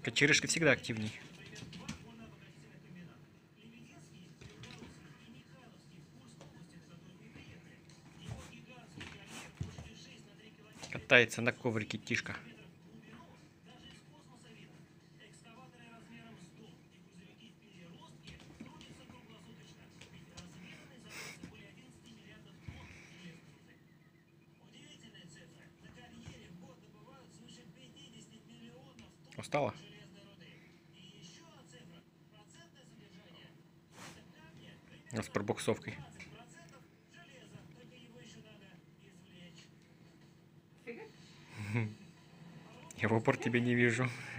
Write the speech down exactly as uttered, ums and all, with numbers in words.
Кочерышка всегда активней. Катается на коврике Тишка. Устала? С пробуксовкой. Я в упор тебя не вижу.